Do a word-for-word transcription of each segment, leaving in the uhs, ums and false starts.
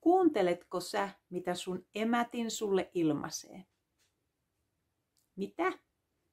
Kuunteletko sä, mitä sun emätin sulle ilmaisee? Mitä?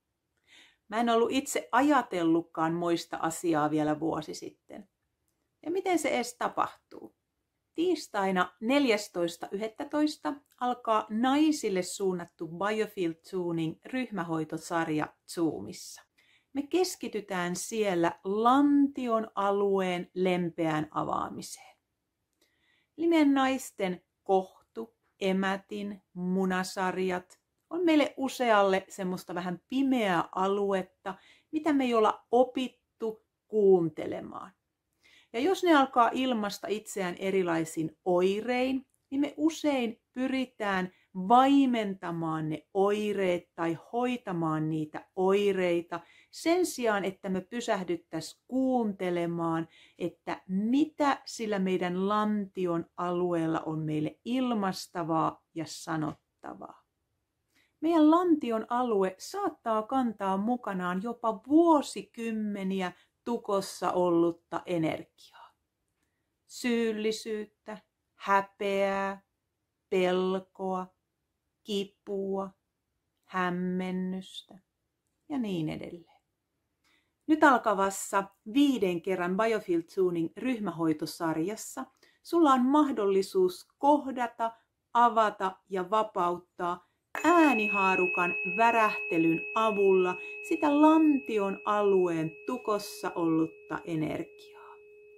Mä en ollut itse ajatellutkaan moista asiaa vielä vuosi sitten. Ja miten se edes tapahtuu? Tiistaina neljästoista yhdestoista alkaa naisille suunnattu Biofield Tuning ryhmähoitosarja Zoomissa. Me keskitytään siellä lantion alueen lempeään avaamiseen. Eli meidän naisten kohtu, emätin, munasarjat on meille usealle semmoista vähän pimeää aluetta, mitä me ei olla opittu kuuntelemaan. Ja jos ne alkaa ilmaista itseään erilaisin oirein, niin me usein pyritään vaimentamaan ne oireet tai hoitamaan niitä oireita sen sijaan, että me pysähdyttäisiin kuuntelemaan, että mitä sillä meidän lantion alueella on meille ilmastavaa ja sanottavaa. Meidän lantion alue saattaa kantaa mukanaan jopa vuosikymmeniä tukossa ollutta energiaa. Syyllisyyttä, häpeää, pelkoa, kipua, hämmennystä ja niin edelleen. Nyt alkavassa viiden kerran Biofield Tuning ryhmähoitosarjassa sulla on mahdollisuus kohdata, avata ja vapauttaa äänihaarukan värähtelyn avulla sitä lantion alueen tukossa ollutta energiaa.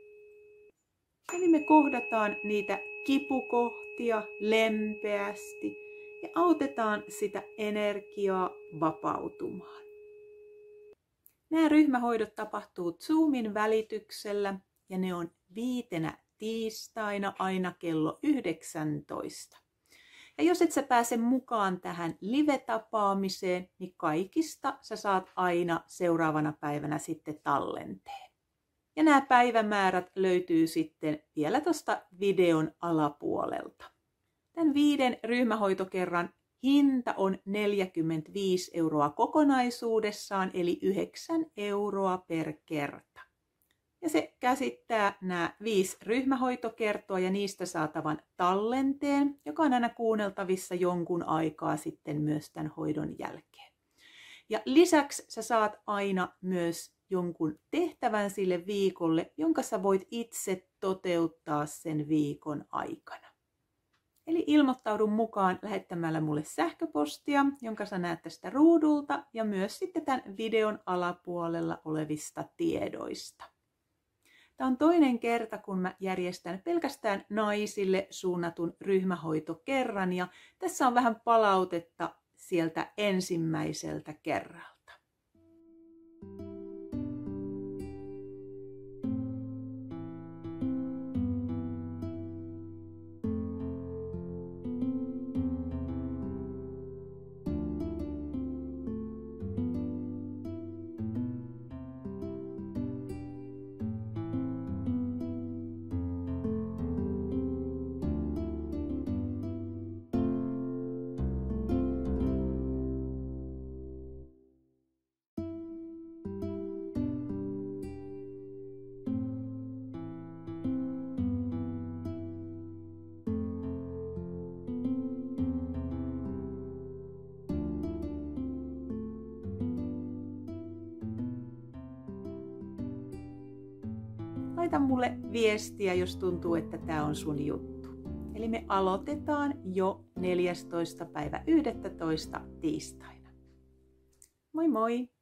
Eli me kohdataan niitä kipukohtia lempeästi ja autetaan sitä energiaa vapautumaan. Nämä ryhmähoidot tapahtuu Zoomin välityksellä ja ne on viitenä tiistaina aina kello yhdeksäntoista. Ja jos et sä pääse mukaan tähän live-tapaamiseen, niin kaikista sä saat aina seuraavana päivänä sitten tallenteen. Ja nämä päivämäärät löytyy sitten vielä tuosta videon alapuolelta. Tämän viiden ryhmähoitokerran hinta on neljäkymmentäviisi euroa kokonaisuudessaan, eli yhdeksän euroa per kerta. Ja se käsittää nämä viisi ryhmähoitokertoa ja niistä saatavan tallenteen, joka on aina kuunneltavissa jonkun aikaa sitten myös tämän hoidon jälkeen. Ja lisäksi sä saat aina myös jonkun tehtävän sille viikolle, jonka sä voit itse toteuttaa sen viikon aikana. Eli ilmoittaudu mukaan lähettämällä mulle sähköpostia, jonka sä näet tästä ruudulta ja myös sitten tämän videon alapuolella olevista tiedoista. Tämä on toinen kerta, kun mä järjestän pelkästään naisille suunnatun ryhmähoitokerran ja tässä on vähän palautetta sieltä ensimmäiseltä kerralta. Laita mulle viestiä, jos tuntuu, että tämä on sun juttu. Eli me aloitetaan jo neljästoista päivä yhdestoista tiistaina. Moi moi!